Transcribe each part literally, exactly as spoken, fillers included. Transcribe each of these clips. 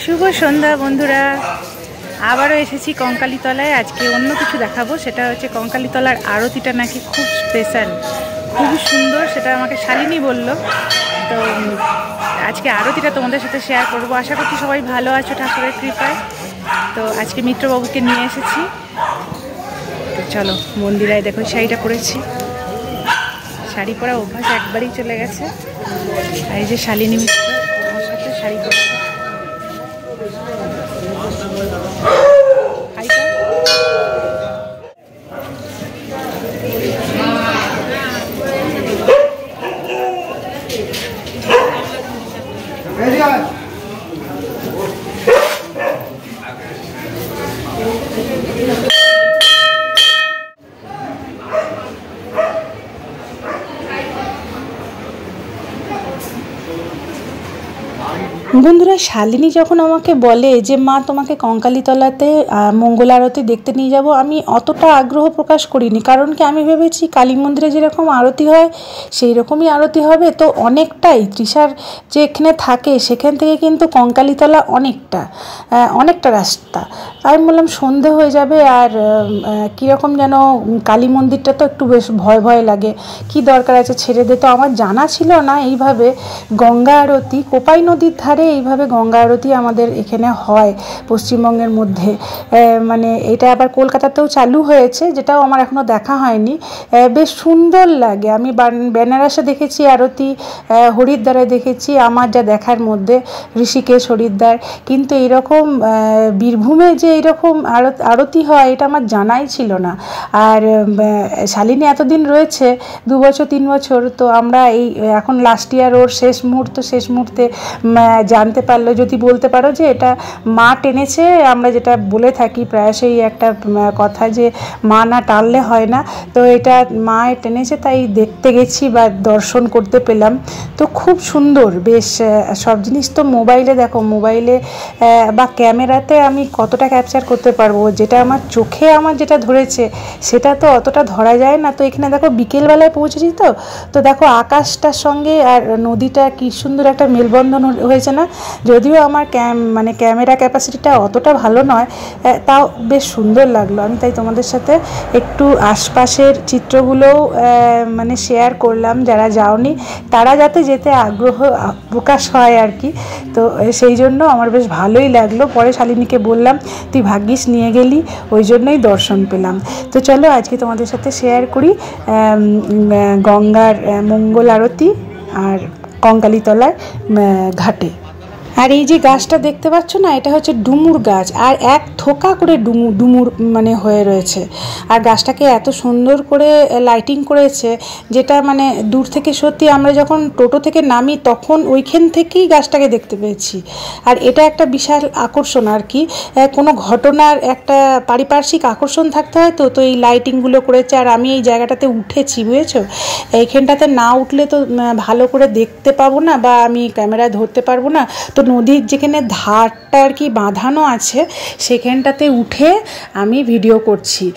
শুভ সন্ধ্যা বন্ধুরা, আবারও এসেছি কঙ্কালীতলায়। আজকে অন্য কিছু দেখাবো, সেটা হচ্ছে কঙ্কালীতলার আরতিটা নাকি খুব স্পেশাল, খুবই সুন্দর, সেটা আমাকে শালিনী বলল। তো আজকে আরতিটা তোমাদের সাথে শেয়ার করব। আশা করছি সবাই ভালো আছো ঠাকুরের কৃপায়। তো আজকে মিত্রবাবুকে নিয়ে এসেছি। তো চলো মন্দিরায়, দেখো শাড়িটা পরেছি, শাড়ি পরা অভ্যাস একবারই চলে গেছে। আর এই যে শালিনী মিত্র আমার সাথে শাড়ি পরেছে। বন্ধুরা, শালিনী যখন আমাকে বলে যে মা তোমাকে কঙ্কালীতলাতে মঙ্গল আরতি দেখতে নিয়ে যাব, আমি অতটা আগ্রহ প্রকাশ করিনি। কারণ কি, আমি ভেবেছি কালী মন্দিরে যেরকম আরতি হয় সেই রকমই আরতি হবে। তো অনেকটাই তৃষার যে এখানে থাকে সেখান থেকে কিন্তু কঙ্কালীতলা অনেকটা অনেকটা রাস্তা। আমি বললাম সন্ধে হয়ে যাবে, আর কীরকম যেন কালী মন্দিরটা তো একটু বেশ ভয় ভয় লাগে, কি দরকার আছে ছেড়ে দে। তো আমার জানা ছিল না এইভাবে গঙ্গা আরতি কোপাই নদীর ধারে এইভাবে গঙ্গা আরতি আমাদের এখানে হয় পশ্চিমবঙ্গের মধ্যে। মানে এটা আবার কলকাতাতেও চালু হয়েছে, যেটাও আমার এখনও দেখা হয়নি। বেশ সুন্দর লাগে। আমি বেনারসে দেখেছি আরতি, হরিদ্বারে দেখেছি, আমার যা দেখার মধ্যে ঋষিকেশ হরিদ্বার। কিন্তু এইরকম বীরভূমে যে এইরকম আরতি হয় এটা আমার জানাই ছিল না। আর শালিনী এতদিন রয়েছে, দু বছর তিন বছর, তো আমরা এই এখন লাস্ট ইয়ার ওর শেষ মুহূর্ত শেষ মুহূর্তে জানতে পারলো। যদি বলতে পারো যে এটা মা টেনেছে, আমরা যেটা বলে থাকি প্রায়শই একটা কথা যে মা না টানলে হয় না, তো এটা মা টেনেছে, তাই দেখতে গেছি বা দর্শন করতে পেলাম। তো খুব সুন্দর। বেশ সব জিনিস তো মোবাইলে দেখো, মোবাইলে বা ক্যামেরাতে আমি কতটা ক্যাপচার করতে পারবো, যেটা আমার চোখে আমার যেটা ধরেছে সেটা তো অতটা ধরা যায় না। তো এখানে দেখো বিকেলবেলায় পৌঁছেছি, তো তো দেখো আকাশটার সঙ্গে আর নদীটা কি সুন্দর একটা মেলবন্ধন হয়েছে না। যদিও আমার ক্যাম মানে ক্যামেরা ক্যাপাসিটিটা অতটা ভালো নয়, তাও বেশ সুন্দর লাগলো। আমি তাই তোমাদের সাথে একটু আশপাশের চিত্রগুলোও মানে শেয়ার করলাম, যারা যাওনি তারা যাতে যেতে আগ্রহ প্রকাশ হয় আর কি। তো সেই জন্য আমার বেশ ভালোই লাগলো। পরে শালিনীকে বললাম তুই ভাগ্যিস নিয়ে গেলি, ওই জন্যই দর্শন পেলাম। তো চলো আজকে তোমাদের সাথে শেয়ার করি গঙ্গার মঙ্গল আরতি আর কঙ্কালীতলার ঘাটে। আর এই যে গাছটা দেখতে পাচ্ছ না, এটা হচ্ছে ডুমুর গাছ, আর এক থোকা করে ডুমুর ডুমুর মানে হয়ে রয়েছে। আর গাছটাকে এত সুন্দর করে লাইটিং করেছে, যেটা মানে দূর থেকে সত্যি আমরা যখন টোটো থেকে নামি তখন ওইখান থেকেই গাছটাকে দেখতে পেয়েছি। আর এটা একটা বিশাল আকর্ষণ আর কি, কোনো ঘটনার একটা পারিপার্শ্বিক আকর্ষণ থাকতে হয়। তো তো এই লাইটিংগুলো করেছে। আর আমি এই জায়গাটাতে উঠেছি, বুঝেছো, এইখানটাতে না উঠলে তো ভালো করে দেখতে পাবো না, বা আমি ক্যামেরায় ধরতে পারবো না। তো নদীর যেখানে ধারটা আর কি বাঁধানো আছে সেখানটাতে উঠে আমি ভিডিও করছি।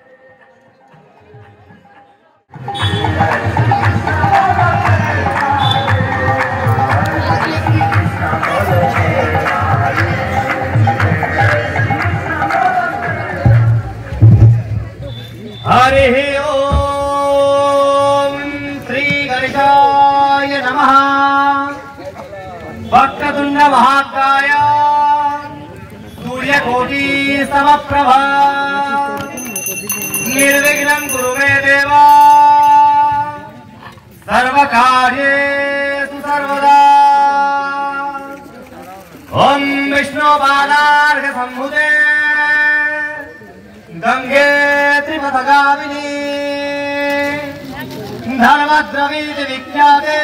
हरि ओम श्री गणेशाय नमः। वक्रतुंड महाकाय सूर्यकोटि समप्रभा निर्विघ्नं कुरु मे देवा सर्वकार्येषु सर्वदा। ओम विष्णुपादार्घ संभुते गंगे त्रिपथगामिनी धर्मद्रवीति विख्याते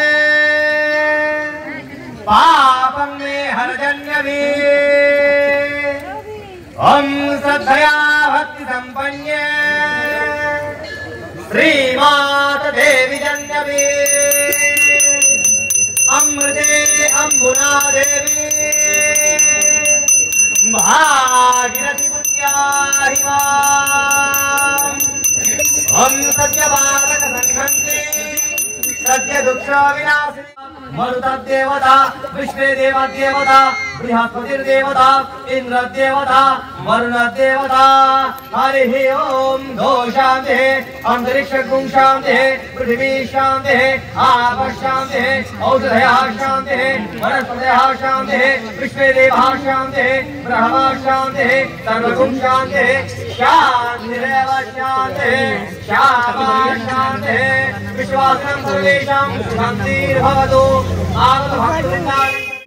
पापं मे हरजन्यवे। ओम श्रद्धया भक्ति संपन्ने श्रीमाता देवी जन्यवे। अमृते अम्बुना देवी भागीरथी पुण्याहिमा। हम सत्य बालक संघंते सत्य दुख विनाशिनी। मरुतदेवता विश्वेदेवदेवता बृहस्पतिर्देवता इंद्रदेवता वरुणदेवता हरिः ओम धो शान्तिः अंतरिक्ष गुं शान्तिः पृथिवी शान्तिः आप शान्तिः औषधयः शान्तिः वनस्पतयः शान्तिः विश्वेदेवः शान्तिः ब्रह्मा शान्तिः सर्वगुं शान्तिः शान्तिरेव शान्तिः शान्तिः शान्तिः विश्वासं सर्वेषां शान्तिर्भवतु आत्मभक्तिवृन्दाः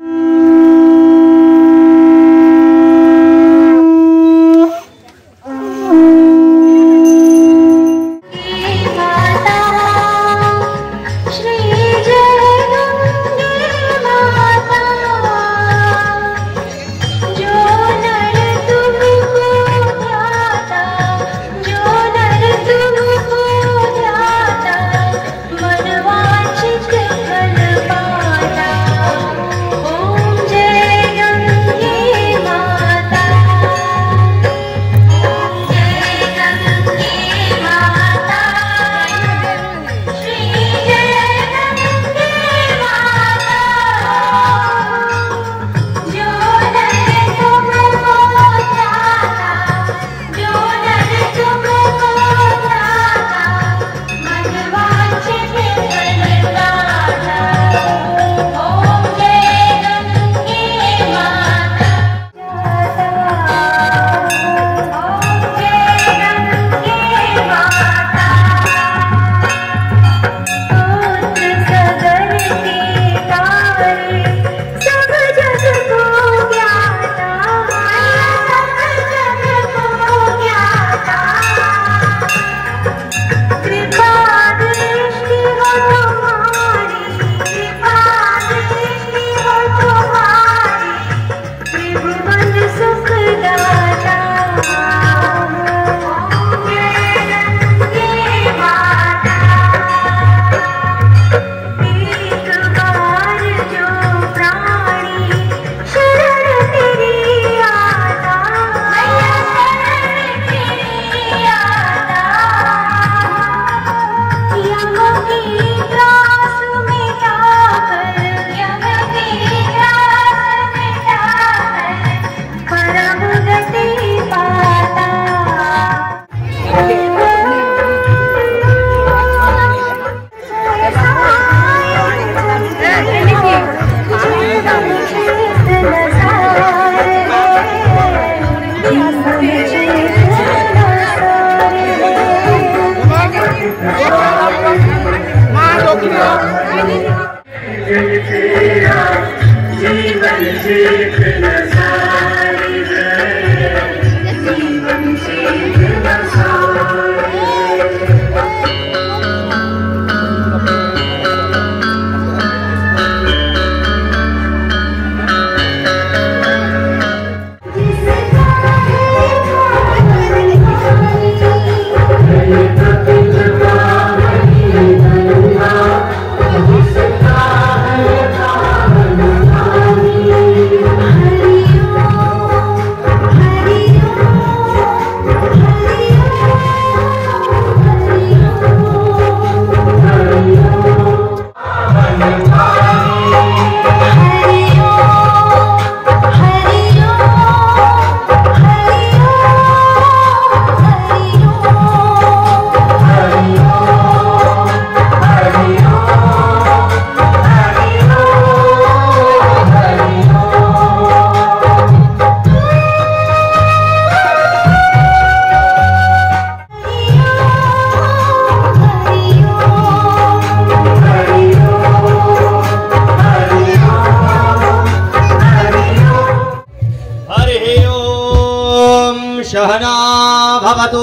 सहना भवतु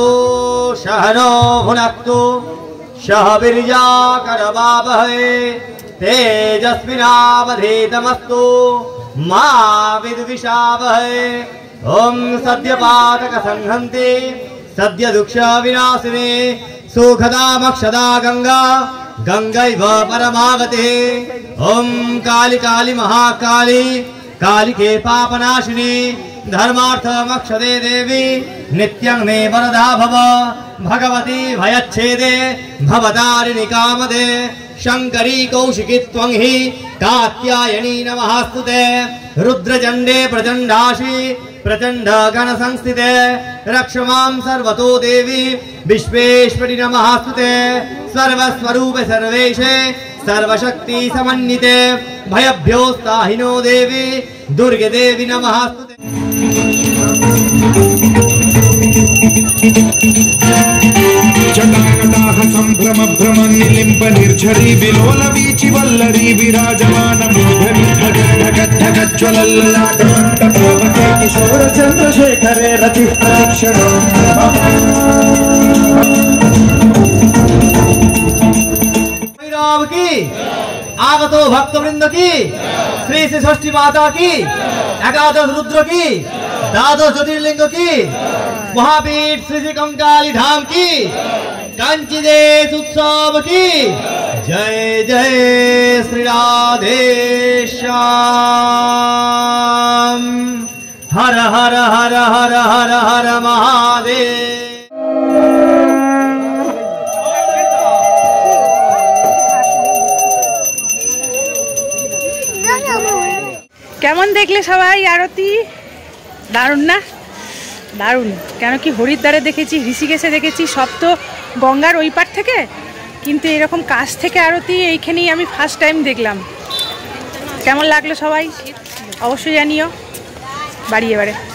सहनो भुनक्तु सह वीर्याकरवावहै तेजस्विनावधीतमस्तु मा विद्विषावहै। ओम सद्यपातक संहन्ति सद्य दुःख विनाशिनी सुखदा मक्षदा गंगा गंगैव परमागतिः। ओम काली काली महाकाली कालिके पापनाशिनी धर्मार्थ मक्षदे देवी नित्यं मे वरदा भव। भगवती भयच्छेदे भवतारिणि कामदे शंकरी कौशिकी त्वं हि कात्यायनी नमःस्तुते रुद्रचंडे प्रचंडाशी प्रचंड गण संस्थिते रक्षमां सर्वतो देवी विश्वेश्वरी नमःस्तुते सर्वस्वरूप सर्वेशे सर्वशक्ति समन्विते भयभ्योस्ताहिनो देवी दुर्गे देवी नमःस्तुते। जटाकटाह संभ्रम भ्रम निलिम्ब निर्झरी विलोल वीचि वल्लरी विराजमान मूर्धनि ढगज्ज्वलल्ललाटमण्डपावके किशोर चन्द्रशेखरे रतिः प्रतीक्षणम् भैरव की आगतो भक्तवृंद की श्री श्री षष्ठी माता की एकादश रुद्र की द्वादश ज्योतिर्लिंग की महापीठ श्री श्री कंकाली धाम की कांची देश उत्सव की जय जय श्री राधेश्याम हर हर हर हर हर हर महादेव। কেমন দেখলে সবাই আরতি? দারুণ না? দারুণ। কেন কি হরিদ্বারে দেখেছি, ঋষিকেশে দেখেছি, সব তো গঙ্গার ওই পার থেকে, কিন্তু এরকম কাছ থেকে আরতি এইখানেই আমি ফার্স্ট টাইম দেখলাম। কেমন লাগলো সবাই অবশ্যই জানিও। বাড়ি এবারে।